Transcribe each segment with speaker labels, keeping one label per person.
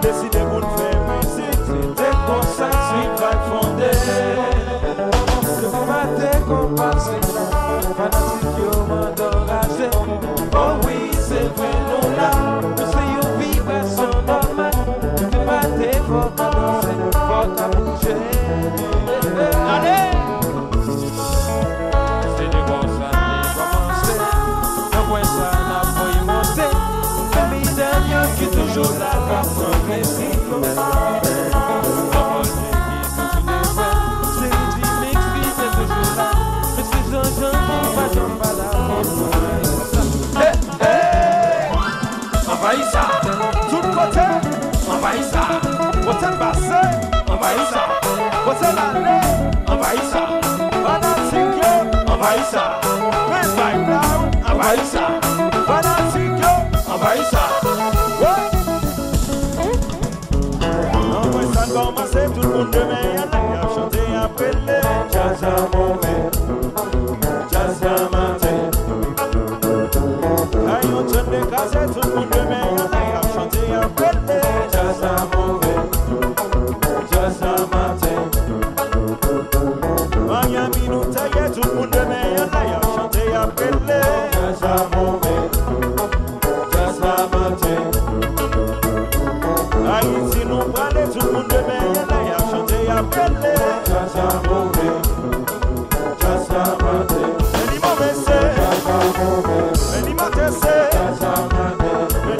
Speaker 1: décidé pour nous faire musique, c'était comme ça que suite va fonder. Le matin qu'on passe là, fanatique yo m'endorage. Oh oui, c'est vrai, nous là, nous c'est une vibration normale. Le matin faut qu'à danser, faut qu'à bouger. Allez! C'est du bon ça, commencer. Dans quoi ça, n'a pas y monter. Famille d'ailleurs qui est toujours là, va prendre plaisir. Envahis ça, tout côté, envahis ça, côté bassin, envahis ça, côté l'année, envahis ça, fanatique, envahis ça, Prince Vibe Down, envahis ça, fanatique, envahis ça, ouais. Non, moi ça commence, tout le monde demain, y'a la chanter après les jazz à moment, jazz à matin. Aïe, on tient les cassettes, tout le monde demain, y'a la chanter après les jazz à mauvais, jazz à matin. Miami nous taille, tout le monde demain, y'a la chanter après les jazz à mauvais, jazz à matin. Aïe, si nous parlons, tout le monde demain, y'a la chanter après les jazz à mauvais, jazz à matin. Any moment, c'est. Any matter say, any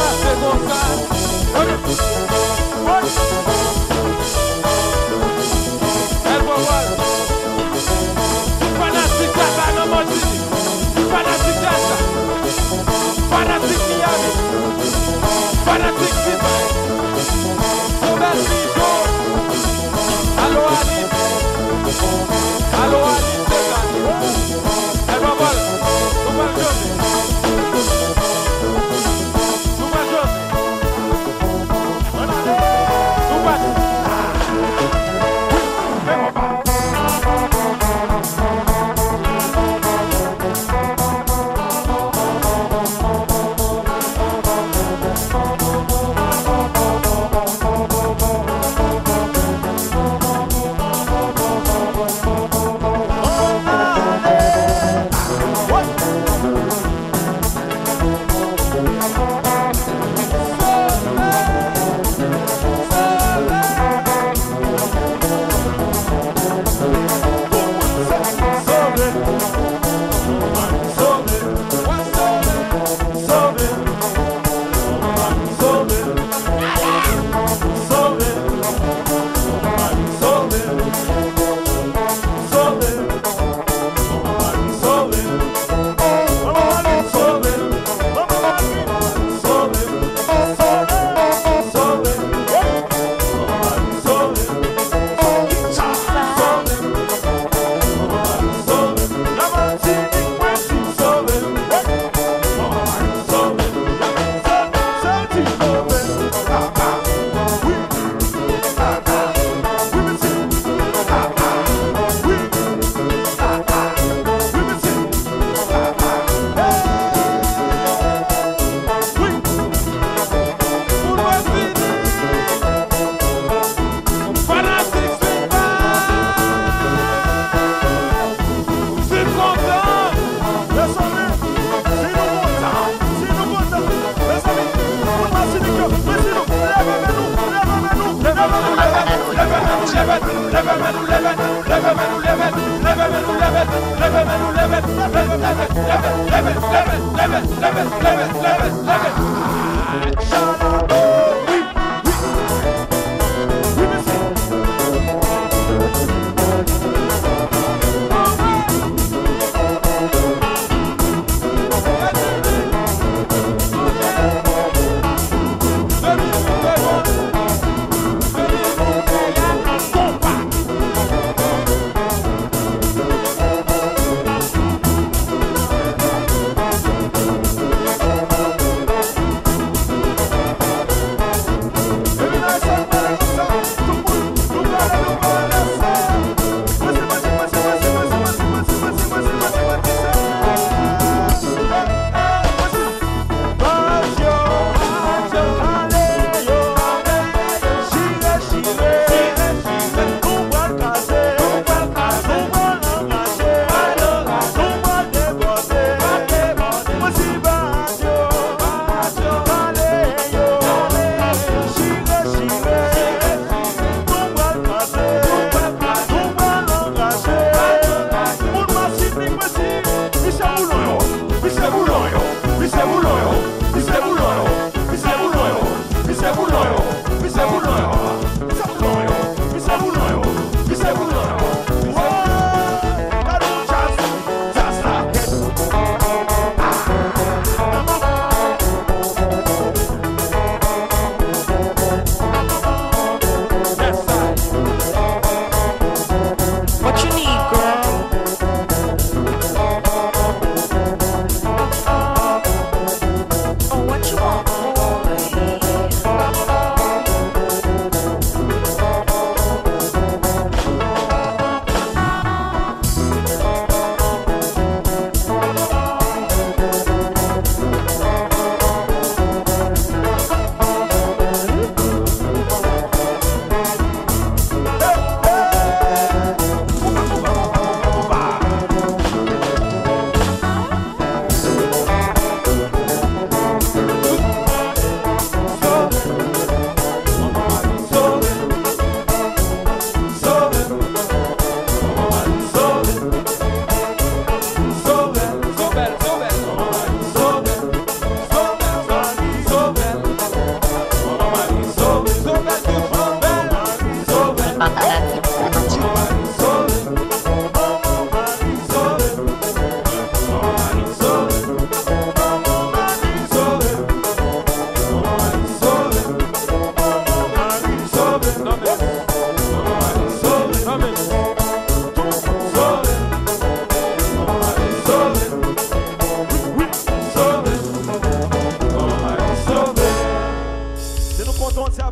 Speaker 1: c'est comme ça. Elle va voir. C'est fanatique à ça, non, mon Dieu. C'est fanatique à ça. Fanatique Miami. Fanatique Dubaï. Sauveur Mijo. Allô, Ali. Allô, Ali, c'est ça. Elle va voir. Sauveur José. Sauveur José. Sauveur.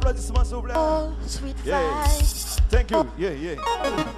Speaker 1: applaudissements s'il vous plaît.
Speaker 2: Oh, sweet
Speaker 1: Yeah.
Speaker 2: vibes.
Speaker 1: Thank you. Yeah, yeah.